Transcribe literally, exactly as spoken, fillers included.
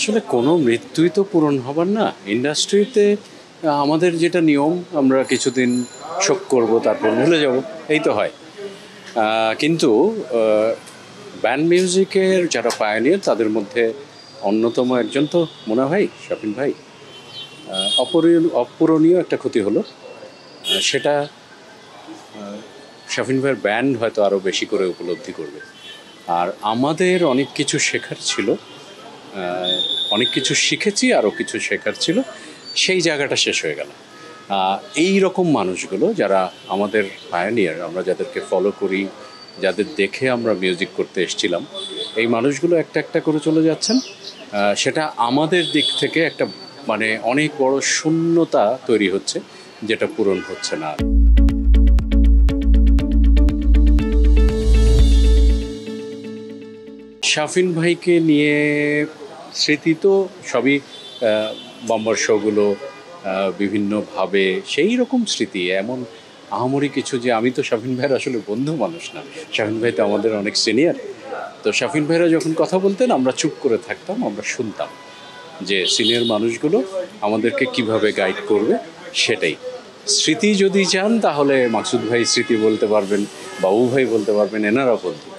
আসলে কোনো মৃত্যুই তো পূরণ হবার না। ইন্ডাস্ট্রিতে আমাদের যেটা নিয়ম, আমরা কিছুদিন শোক করব, তারপর ভুলে যাব, এই তো হয়। কিন্তু ব্যান্ড মিউজিকের যারা পায়োনিয়ার তাদের মধ্যে অন্যতম একজন তো মনে হয় শাফিন ভাই। অপূরণীয় একটা ক্ষতি হলো, সেটা শাফিন ভাইয়ের ব্যান্ড হয়তো আরও বেশি করে উপলব্ধি করবে। আর আমাদের অনেক কিছু শেখার ছিল, অনেক কিছু শিখেছি, আরও কিছু শেখার ছিল, সেই জায়গাটা শেষ হয়ে গেল। এই রকম মানুষগুলো যারা আমাদের পায়োনিয়ার, আমরা যাদেরকে ফলো করি, যাদের দেখে আমরা মিউজিক করতে এসেছিলাম, এই মানুষগুলো একটা একটা করে চলে যাচ্ছেন। সেটা আমাদের দিক থেকে একটা মানে অনেক বড় শূন্যতা তৈরি হচ্ছে, যেটা পূরণ হচ্ছে না। শাফিন ভাইকে নিয়ে স্মৃতি তো সবই, বম্বার শোগুলো বিভিন্নভাবে সেই রকম স্মৃতি, এমন আহামরি কিছু যে আমি তো শাফিন ভাইয়ের আসলে বন্ধু মানুষ না। শাফিন ভাই তো আমাদের অনেক সিনিয়র। তো শাফিন ভাইরা যখন কথা বলতেন আমরা চুপ করে থাকতাম, আমরা শুনতাম যে সিনিয়র মানুষগুলো আমাদেরকে কিভাবে গাইড করবে, সেটাই। স্মৃতি যদি চান তাহলে মাকসুদ ভাই স্মৃতি বলতে পারবেন, বাবু ভাই বলতে পারবেন, এনারা বলতে